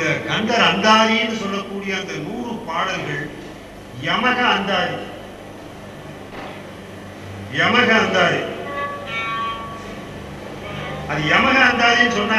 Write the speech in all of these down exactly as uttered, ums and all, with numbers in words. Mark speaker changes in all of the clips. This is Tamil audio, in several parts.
Speaker 1: கந்தர் அந்தாதின்னு சொல்லக்கூடிய அந்த நூறு பாடல்கள் யமக அந்தாதி. யமக அந்தாதி அது யமக அந்தாதின்னு சொன்னா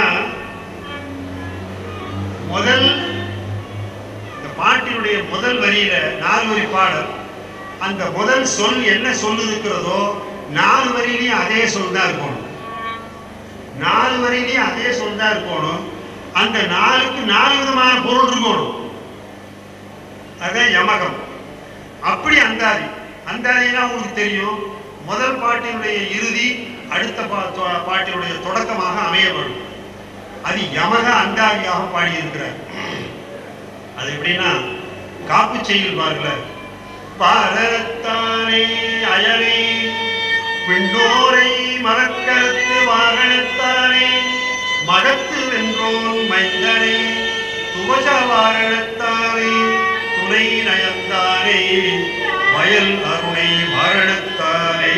Speaker 1: முதல் இந்த பாட்டினுடைய முதல் வரியில நாலு வரி பாடல், அந்த முதல் சொல் என்ன சொல்லு இருக்கிறதோ நாலு வரியிலையும் அதே சொல் தான் இருக்கணும். நாலு வரியிலையும் அதே சொல் தான் இருக்கணும். அந்த நாலுக்கு நாலு விதமான பொருள் இருக்கணும். அதுதான் யமகம். அப்படி அந்தாதி. அந்தாதினா உங்களுக்கு தெரியும், முதல் பாட்டினுடைய இறுதி அடுத்த பாட்டினுடைய தொடக்கமாக அமைய வேண்டும். அது யமக அந்தாதியாக பாடியிருக்கிறார். அது எப்படின்னா காப்பு செய்யுள் பாருல, பாரத்தானே அயலே விண்ணோரை மரக்கரத்து வாரணத்தானே மகத்து வென்றோன் மைந்தனே துவச வாரணத்தானே துணை நயந்தானே வயல் அருணை வாரணத்தானே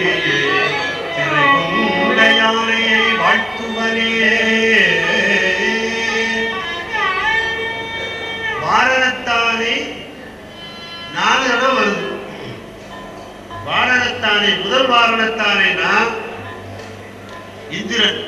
Speaker 1: திரையானையை வாழ்த்துவனே. வாரணத்தானே நாலு தடவை வருது. வாரணத்தானே முதல் வாரணத்தானேனா இந்திரன்,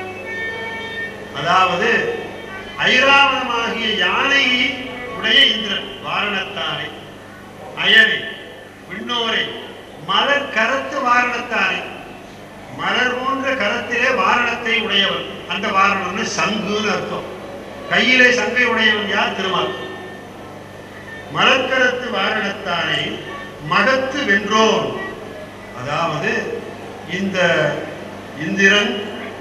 Speaker 1: அதாவது ஐராவதமாகிய யானை உடைய இந்திரன் வாரணத்தானே. அயனை விண்ணோரை மலர் கரத்து வாரணத்தானே, மலர் போன்ற கரத்திலே வாரணத்தை உடையவன். அந்த வாரணம்னு சங்குன்னு அர்த்தம். கையிலே சங்கை உடையவன் யார்? திருமால். மலர்கரத்து வாரணத்தானே மகத்து வென்றோன், அதாவது இந்த இந்திரன்,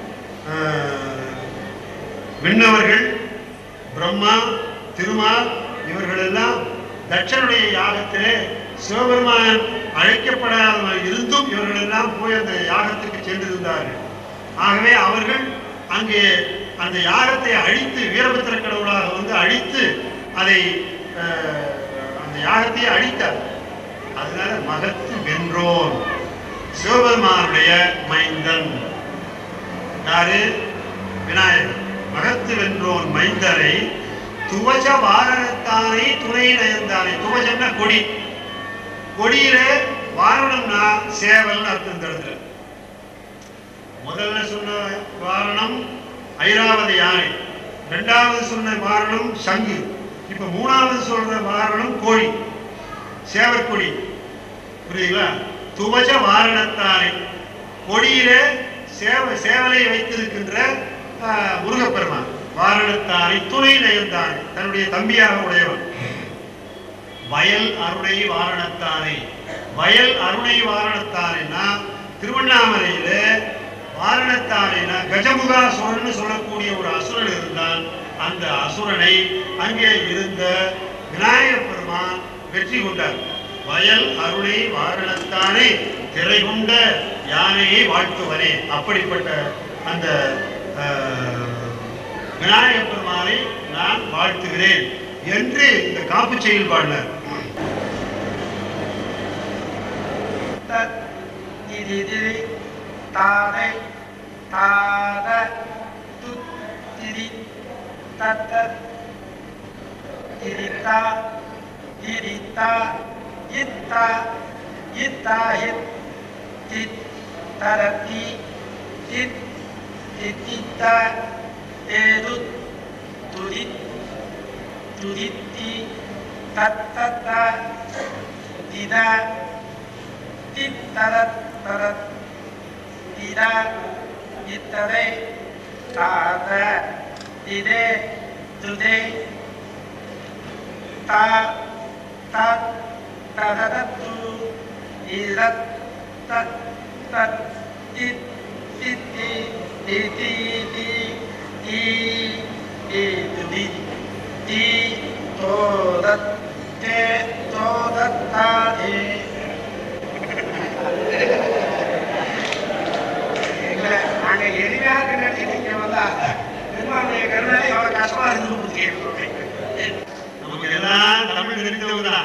Speaker 1: விண்ணவர்கள், பிரம்மா, திருமால் இவர்கள் எல்லாம் தட்சனுடைய யாகத்திலே சிவபெருமான் அழைக்கப்படாத இருந்தும் இவர்கள் எல்லாம் போய் அந்த யாகத்துக்கு சென்றிருந்தார்கள். ஆகவே அவர்கள் அங்கே அந்த யாகத்தை அழித்து, வீரபத்திர கடவுளாக வந்து அழித்து அதை அந்த யாகத்தை அழித்தார். அதனால மகத்து வென்றோன் சிவபெருமானுடைய மைந்தன் யாரு? விநாயகர். மகத்து வென்றோன் மைந்தரை துவஜ வாரணத்தானை துணை நயந்தானை. துவஜம்னா கொடி. கொடியில வாரணம்னா சேவல் அர்த்தம். இந்த இடத்துல முதல்ல சொன்ன வாரணம் ஐராவத யானை, இரண்டாவது சொன்ன வாரணம் சங்கு, இப்ப மூணாவது சொல்ற வாரணம் கோழி, சேவற்கொடி. புரியுதுங்களா? துவஜ வாரணத்தானை, கொடியில சேவ சேவலை வைத்திருக்கின்ற முருகப்பெருமான். வாரணத்தானை துணை நயந்தானை, தன்னுடைய தம்பியாக உடையவன். வயல் அருணை வாரணத்தானை. வயல் அருணை வாரணத்தானைனா திருவண்ணாமலையில வாரணத்தானைனா கஜமுகாசுரன் சொல்லக்கூடிய ஒரு அசுரன் இருந்தான். அந்த அசுரனை அங்கே இருந்த விநாயக பெருமான் வெற்றி கொண்டார். வயல் அருணை வாரணத்தானே திரை கொண்ட யானையை வாழ்த்துவனே. அப்படிப்பட்ட அந்த விநாயக பெருமானை நான் வாழ்த்துகிறேன் என்று இந்த காப்பு செய்யுள் பாடினார்.
Speaker 2: தாதை தாத துத்திரி தத்த திரிதா திரிதா இத்தா இத்தாஹித் தித் தரதி தித் தித்தித்தா ஏது துரித் துரித்தி தத்தத திதா தித்தரத் தரத் திதா இத்தரை தாத திதே துதே தா தத் தததத்து இரத் தத் தத் தித் தித்தி திதி தி தி தி தி தோதத் தே தோதத்தா தே. நாங்க எளிமையாக நினைச்சு நீங்க வந்தா பெருமாளுடைய கருணை அவ்வளவு கஷ்டமா இருந்து
Speaker 1: நமக்கு எல்லாம் தமிழ் தெரிந்தவங்கதான்.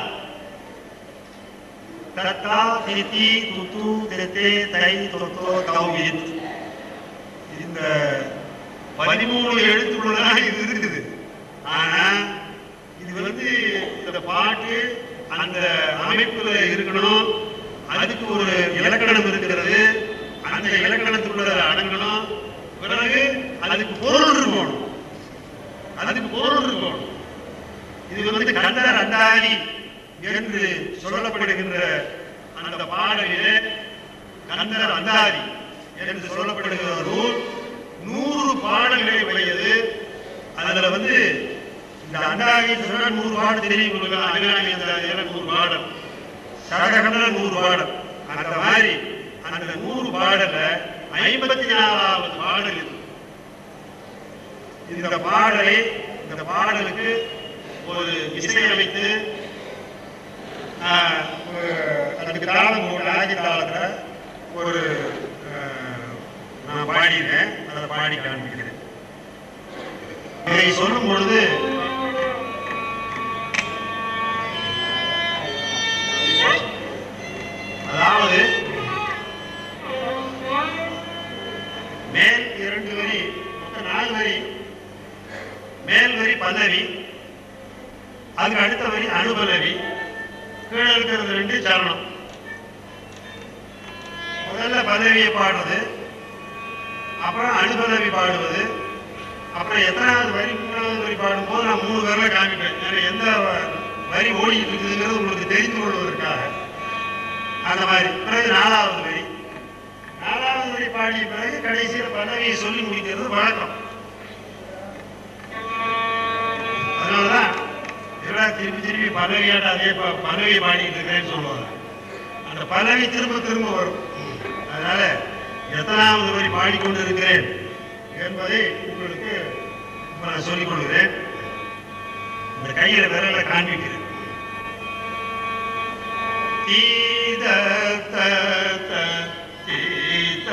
Speaker 1: தத்தா திதி துது தெதே தை தொத்தோ தௌவித். இந்த பதிமூணு எழுத்துக்கள் இது இருக்குது. ஆனா பாட்டு அந்த அமைப்புல இருக்கணும். அதுக்கு ஒரு இலக்கணம் இருக்கிறது, அந்த இலக்கணத்துக்குள்ள அடங்கணும். பிறகு அதுக்கு பொருள் இருக்கணும், அதுக்கு பொருள் இருக்கணும். இது வந்து கந்தர் அந்தாதி என்று சொல்லப்படுகின்ற அந்த பாடலிலே கந்தர் அந்தாதி என்று சொல்லப்படுகிற நூல் நூறு பாடல்களை உடையது. அதுல வந்து இந்த அந்தாதி சொன்ன நூறு பாடல் தெரியும் உங்களுக்கு. அபிராமி அந்தாதியில நூறு பாடல், சடகண்டல நூறு பாடல். அந்த மாதிரி அந்த நூறு பாடல ஐம்பத்தி நாலாவது பாடல் இது. இந்த பாடலை இந்த பாடலுக்கு ஒரு இசையமைத்து அதுக்கு தாளம் போட்டு ஆதி தாளத்துல ஒரு நான் பாடினேன், அதை பாடி காண்பிக்கிறேன். இதை சொல்லும் பொழுது அதாவது மேல் இரண்டு வரி, மொத்தம் நாலு வரி. மேல் வரி பல்லவி, அதுக்கு அடுத்த வரி அனுபல்லவி, கீழே இருக்கிறது ரெண்டு சரணம். முதல்ல பல்லவியை பாடுறது, அப்புறம் அனுபல்லவி பாடுவது, அப்புறம் எத்தனாவது வரி மூணாவது வரி பாடும்போது நான் மூணு பேர்ல காமிப்பேன். எந்த வரி ஓடிட்டு இருக்குதுங்கிறது உங்களுக்கு தெரிந்து கொள்வதற்காக. அந்த மாதிரி பிறகு நாலாவது வரி, நாலாவது வரி பாடிய பிறகு கடைசியில் பல்லவியை சொல்லி முடிக்கிறது வழக்கம். அதனாலதான் திருப்பி திருப்பி பல்லவியாட்ட அதே பல்லவியை பாடிட்டு இருக்கிறேன்னு சொல்லுவாங்க. அந்த பல்லவி திரும்ப திரும்ப வரும். அதனால எத்தனாவது வரி பாடிக்கொண்டு இருக்கிறேன் என்பதை உங்களுக்கு நான் சொல்லிக் கொள்கிறேன். இந்த கையில விரல காண்பிக்கிறேன். தீத தீத தீத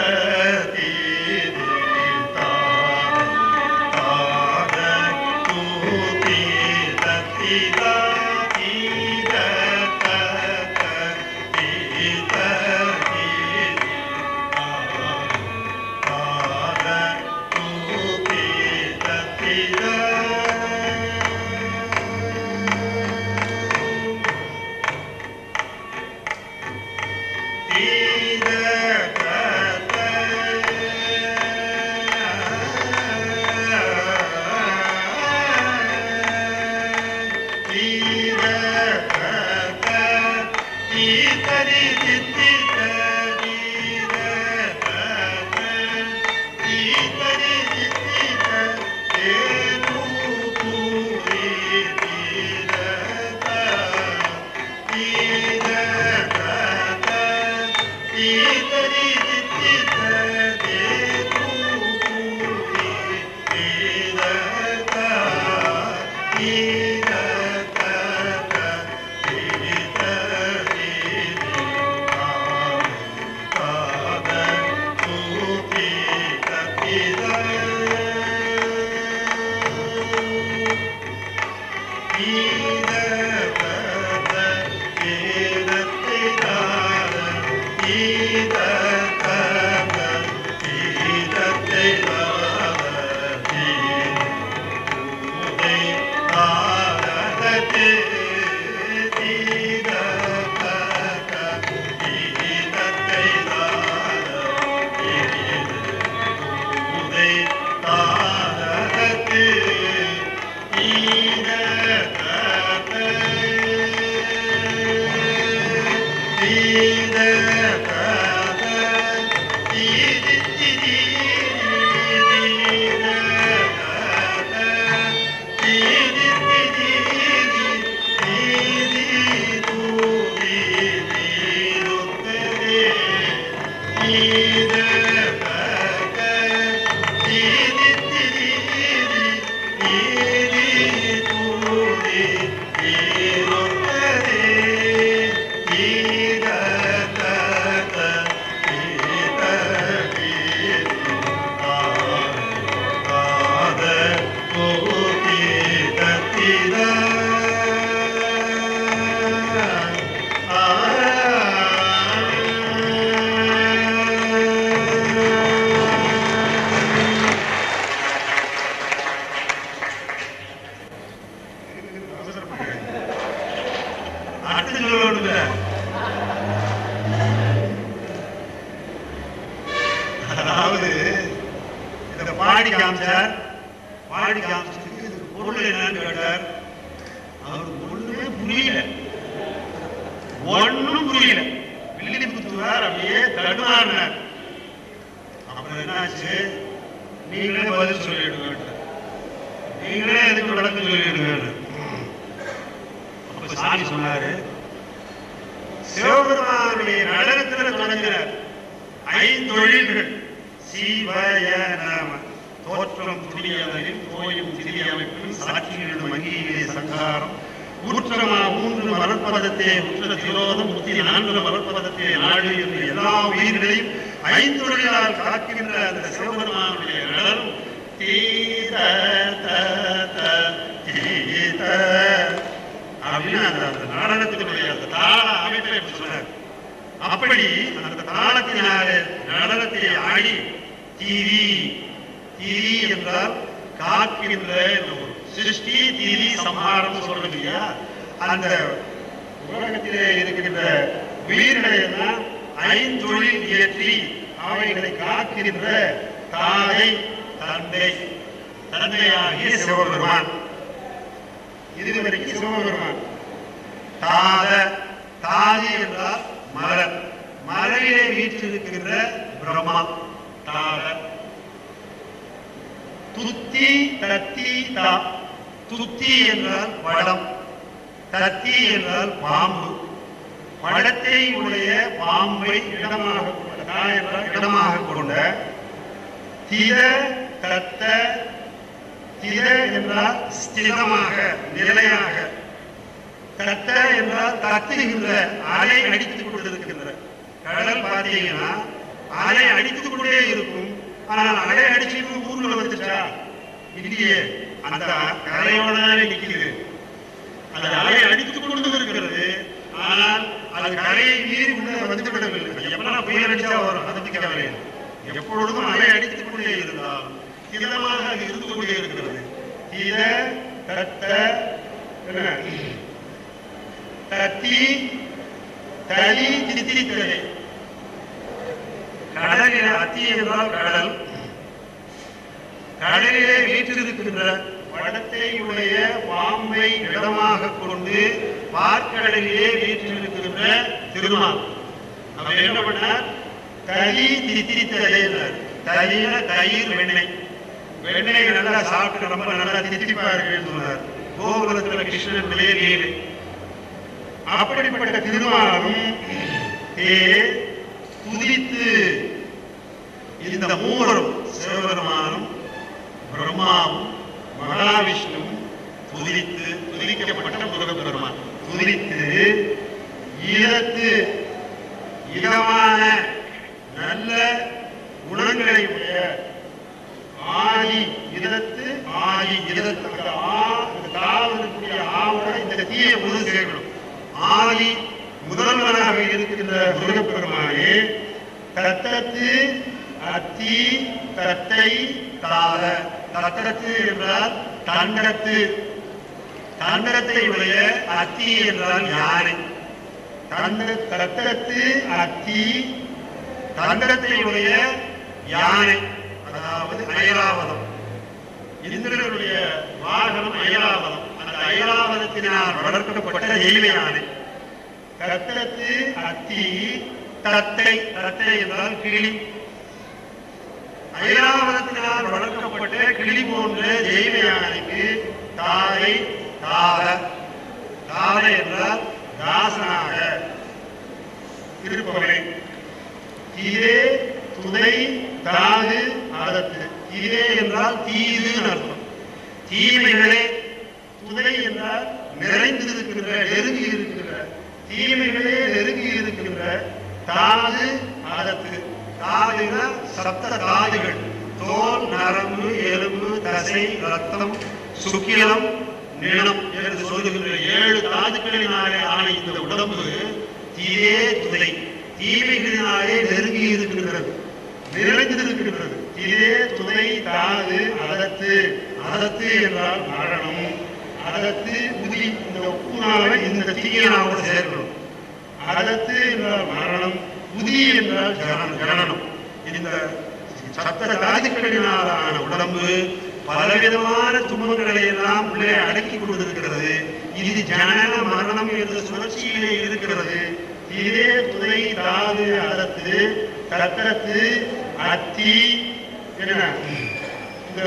Speaker 1: அடுத்து சொல்ல அதாவது இந்த பாடி காமிச்சார். பாடி காமிச்சதுக்கு இதுக்கு பொருள் என்னன்னு கேட்டார். அவருக்கு ஒண்ணுமே புரியல, ஒன்னும் புரியல. வில்லி புத்துவார், அப்படியே தடுமாறினார். அப்புறம் என்னாச்சு, நீங்களே பதில் சொல்லிடுங்க, நீங்களே எதுக்கு விளக்கம் சொல்லிடுங்க. அப்ப சாமி சொன்னாரு, சிவபெருமானுடைய நடனத்தில் தொடங்கினார். ஐந்தொழில்கள் சிவய நாம தோற்றம் துரியதனில் கோயும் திரிய அமைப்பில் சாட்சியிடும் மங்கியிலே சங்காரம் ஊற்றமா மூன்று மலர்பதத்தை உற்ற திரோதம் முத்தி நான்கு மலர்பதத்தை நாடு என்று எல்லா உயிர்களையும் ஐந்தொழிலால் காக்கின்ற அந்த சிவபெருமானுடைய நடனம் தீத தீத அப்படின்னு அந்த நடனத்தினுடைய அந்த தாள அமைப்பை சொன்னார். அப்படி அந்த தாளத்தினாலே நடனத்தை ஆடி தீரி தீரி என்றால் காக்கின்ற ஒரு சிருஷ்டி தீரி சம்ஹாரம் சொல்றது இல்லையா, அந்த உலகத்திலே இருக்கின்ற உயிர்களை எல்லாம் ஐந்தொழில் இயற்றி அவைகளை காக்கின்ற தாயை தந்தை தந்தையாகிய சிவபெருமான். இதுவரைக்கும் சிவபெருமான். தாத தாதி என்றால் மலர், மலையிலே வீற்றிருக்கின்ற பிரம்மா தாத. துத்தி தத்தி தா, துத்தி என்றால் படம், தத்தி என்றால் பாம்பு. படத்தை உடைய பாம்பை இடமாக கொண்ட, தா என்றால் இடமாக கொண்ட. தித தத்த, தித என்றால் ஸ்திரமாக நிலையாக. தத்த என்றால் தத்துகின்ற, அலை அடித்துக் கொண்டிருக்கின்ற. கடல் பார்த்தீங்கன்னா அலை அடித்துக் கொண்டே இருக்கும். ஆனால் அலை அடிச்சுட்டு ஊர்ல வந்துச்சா இல்லையே, அந்த கரையோட நிற்கிறது. அது அலை அடித்துக் கொண்டு இருக்கிறது, ஆனால் அது கரையை மீறி உள்ள வந்து விடவில்லை. எப்பனா புயல் அடிச்சா வரும், அதை பத்தி கவலை. எப்பொழுதும் அலை அடித்துக் கொண்டே இருந்தால் திடமாக அது இருந்து கொண்டே இருக்கிறது. தித தத்த தத்தி தலி தித்தி தலை. கடலில் அத்தி என்றால் கடல். கடலிலே வீற்றிருக்கின்ற படத்தை உடைய பாம்பை இடமாக கொண்டு பார்க்கடலிலே வீற்றிருக்கின்ற திருமால். அவர் என்ன பண்ணார், தலி தித்தி தலையினார். தலின தயிர் வெண்ணெய், வெண்ணெய் நல்லா சாப்பிட்டு ரொம்ப நல்லா தித்திப்பா இருக்குன்னு சொன்னார். கோகுலத்தில் கிருஷ்ணன் விளையேறு. அப்படிப்பட்ட திருமாலும் துதித்து, இந்த மூவரும் சிவபெருமானும் பிரம்மாவும் மகாவிஷ்ணுவும் துதித்து, துதிக்கப்பட்ட முருகப்பெருமான் துதித்து ஈரத்து இதமான நல்ல குணங்களை உடைய ஆதி இதத்து, ஆதி இதத்து இருக்கக்கூடிய ஆவோட இந்த தீய முதல் சேர்க்கணும். ஆதி முதல்வராக இருக்கின்ற முருகப்பெருமானே தத்தத்து அத்தி தத்தை தாத. தத்தத்து என்றால் தண்டத்து, தண்டத்தை உடைய. அத்தி என்றால் யானை. தத்தத்து அத்தி தண்டத்தை உடைய யானை, அதாவது ஐராவதம். இந்திரனுடைய வாகனம் ஐராவதம். அந்த ஐராவதத்தினால் வளர்க்கப்பட்ட தெய்வ யானை. தத்தத்து அத்தி தத்தை, தத்தை என்றால் கிளி. ஐராவதத்தினால் வளர்க்கப்பட்ட கிளி போன்ற தெய்வ யானைக்கு தாயை தாத. தாத என்றால் தாசனாக இருப்பவரை. இதே துணை தாது அதத்து. இதே என்றால் தீது அர்த்தம். தீமைகளே. துணை என்றால் நிறைந்திருக்கின்ற, நெருங்கி இருக்கின்ற. தீமைகளே நெருங்கி இருக்கின்ற. தாது அதத்து. தாதுனா சப்த தாதுகள், தோல், நரம்பு, எலும்பு, தசை, ரத்தம், சுக்கிலம், நிலம் என்று சொல்லுகின்ற ஏழு தாதுக்களினாலே ஆன இந்த உடம்பு தீயே துணை, தீமைகளினாலே நெருங்கி இருக்கின்றது, நிறைந்திருக்கின்றது. இதே துணை தாது அதத்து. அதத்து என்றால் மரணம். அதத்து உதி இந்த உப்புனால இந்த தீயனாவோட சேர்க்கணும். அதத்து என்றால் மரணம், உதி என்றால் ஜனனம் ஜனனம். இந்த சப்த தாதுக்களினாலான உடம்பு பலவிதமான துன்பங்களை எல்லாம் உள்ளே அடக்கி கொண்டிருக்கிறது. இது ஜனன மரணம் என்ற சுழற்சியிலே இருக்கிறது. இதே துணை தாது அதத்து தத்தத்து அத்தி என்ன இந்த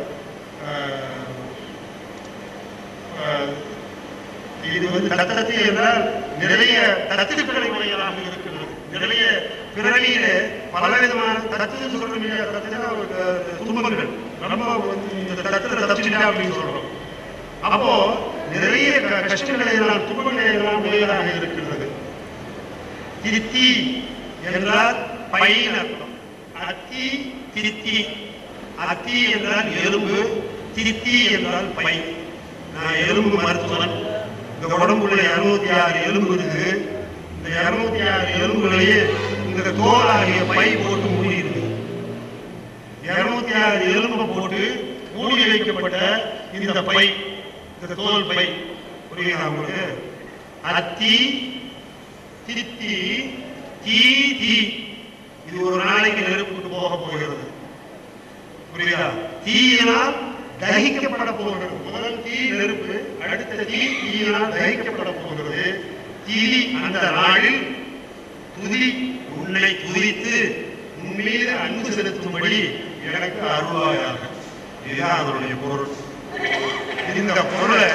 Speaker 1: இது வந்து தத்தத்து என்றால் நிறைய தத்துக்களை உடையதாக இருக்கிறது. நிறைய பிறவியில பலவிதமான தத்து சொல்றோம், துன்பங்கள் நம்ம இந்த தத்துல தப்பிச்சுட்டா அப்படின்னு சொல்றோம். அப்போ நிறைய கஷ்டங்களை எல்லாம் துன்பங்களை எல்லாம் உடையதாக இருக்கிறது. திருத்தி என்றால் பையின் அர்த்தம். அத்தி திருத்தி, அத்தி என்றால் எலும்பு, திருத்தி என்றால் பை. நான் எலும்பு மருத்துவன். இந்த உடம்புல இருநூத்தி ஆறு எலும்பு இருக்கு. இந்த இருநூத்தி ஆறு எலும்புகளையே இந்த தோலாகிய பை போட்டு மூடி இருக்கு. இருநூத்தி ஆறு எலும்பை போட்டு மூடி வைக்கப்பட்ட இந்த பை, இந்த தோல் பை, புரியுதா உங்களுக்கு? அத்தி திருத்தி தீ தீ, இது ஒரு நாளைக்கு நெருப்புட்டு போக போகிறது. புரியுதா? தீயினால் தகிக்கப்பட போகிறது. முதல் தீ நெருப்பு, அடுத்த தீ தீயினால் தகிக்கப்பட போகிறது. தீ அந்த நாளில் துதி உன்னை துதித்து உன் மீது அன்பு செலுத்தும்படி எனக்கு அருள்வாயாக. இதுதான் அதனுடைய பொருள். இந்த பொருளை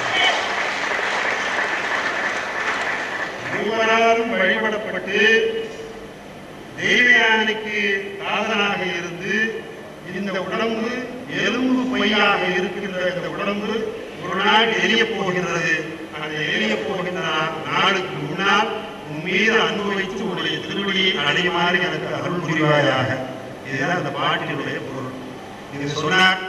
Speaker 1: மூவராலும் வழிபடப்பட்டு தெய்வயானைக்கு காதலாக இருந்து இந்த உடம்பு எலும்பு பையாக இருக்கின்ற இந்த உடம்பு ஒரு நாள் எரிய போகின்றது. அந்த எரிய போகின்ற நாளுக்கு முன்னால் உன் மீது அனுபவித்து உடைய திருவடியை அடையுமாறு எனக்கு அருள் புரிவாயாக. இதுதான் அந்த பாட்டினுடைய பொருள். இது சொன்னார்.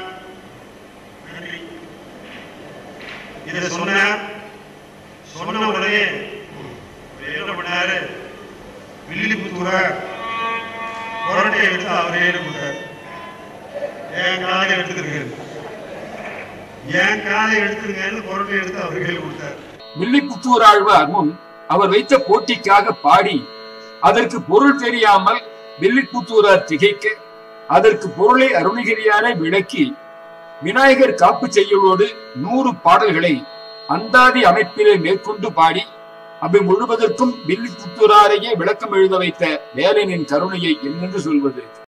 Speaker 1: இதை சொன்னார். சொன்ன உடனே என்ன பண்ணாரு? வில்லிபுத்தூர புரட்டை எடுத்து அவரே கொடுத்தார். என் காதை எடுத்துக்கிறேன், என் காதை எடுத்துருங்கன்னு புரட்டை எடுத்து அவர் கையில் கொடுத்தார்.
Speaker 3: வில்லிபுத்தூர் ஆழ்வார் முன் அவர் வைத்த போட்டிக்காக பாடி அதற்கு பொருள் தெரியாமல் வில்லிபுத்தூரார் திகைக்க அதற்கு பொருளை அருணகிரியாரை விளக்கி விநாயகர் காப்பு செய்யலோடு நூறு பாடல்களை அந்தாதி அமைப்பிலே மேற்கொண்டு பாடி அவை முழுவதற்கும் வில்லிபுத்தூராரையே விளக்கம் எழுத வைத்த வேலனின் கருணையை என்னென்று சொல்வது?